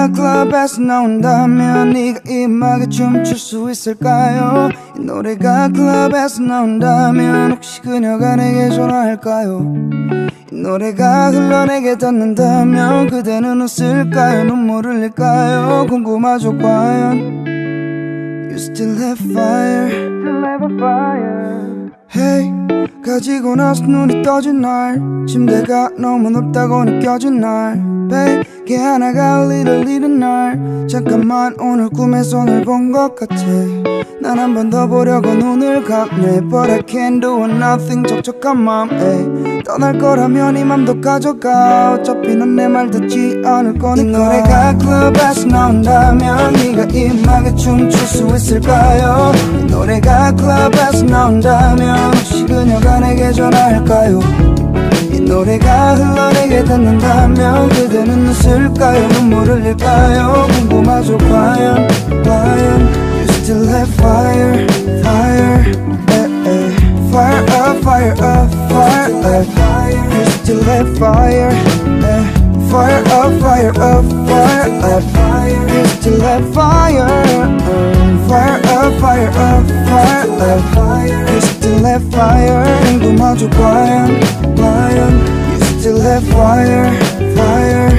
클럽에서 나온다면 네가 이 음악에 춤출 수 있을까요? 이 노래가 클럽에서 나온다면 혹시 그녀가 내게 전화할까요? 이 노래가 흘러내게 닿는다면 그대는 웃을까요? 눈물을 흘릴까요? 궁금하죠 과연. You still have fire, still have a fire. Hey, 가지고 나서 눈이 떠진 날, 침대가 너무 높다고 느껴진 날, 베개 하나가 little 날, 잠깐만 오늘 꿈에서 널 본 것 같아. 난 한 번 더 보려고 눈을 감네, but I can't do nothing. 촉촉한 맘에 떠날 거라면 이 맘도 가져가. 어차피 넌 내 말 듣지 않을 거니까. 이 노래가 클럽에서 나온다면 네가 이 음악에 춤출 수 있을까요? 이 노래가 클럽에서 나온다면 혹시 그녀가 내게 전화할까요? 이 노래가 흘러내게 닿는다면 그대는 웃을까요? 눈물을 흘릴까요? 궁금하죠 과연. You still have fire, fire, fire up, fire up, fire up. You still have fire, fire up, fire up, fire up. You still have fire, fire up, fire up, fire up. You still have fire. 궁금하죠 과연. You still have fire, fire.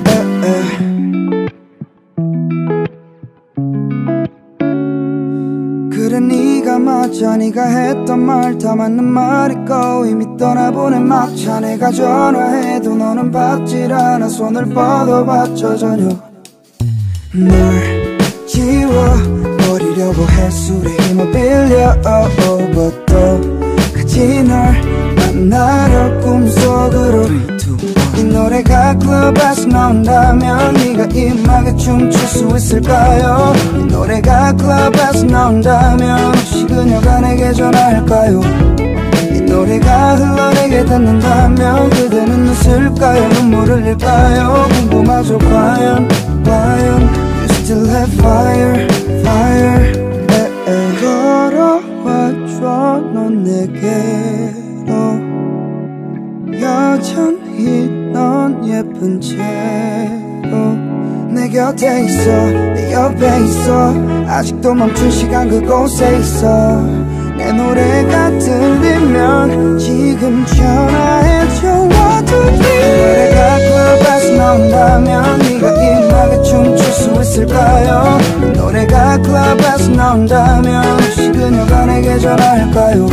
그래 네가 맞아. 네가 했던 말 다 맞는 말이고 이미 떠나보낸 막차. 내가 전화해도 너는 받질 않아. 손을 뻗어봤자 전혀 널 지워버리려고 해. 술에 힘을 빌려 but 또까지 널 만나려 꿈속으로. 이 노래가 클럽에서 나온다면 네가 이 음악에 춤출 수 있을까요? 이 노래가 클럽에서 나온다면 혹시 그녀가 내게 전화할까요? 이 노래가 흘러내게 닿는다면 그대는 웃을까요? 눈물을 흘릴까요? 궁금하죠 과연. You still have fire, fire. 걸어와줘 넌 내게로. 여전히 넌 예쁜 채로 내 곁에 있어, 내 옆에 있어. 아직도 멈춘 시간 그곳에 있어. 내 노래가 들리면 지금 전화해줘. What to do? 노래가 클럽에서 나온다면 네가 이 음악에 춤출 수 있을까요? 노래가 클럽에서 나온다면 혹시 그녀가 내게 전화할까요?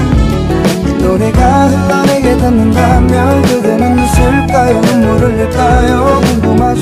노래가 흘러내게 닿는다면 그대는 웃을까요? 눈물을 흘릴까요? 궁금하죠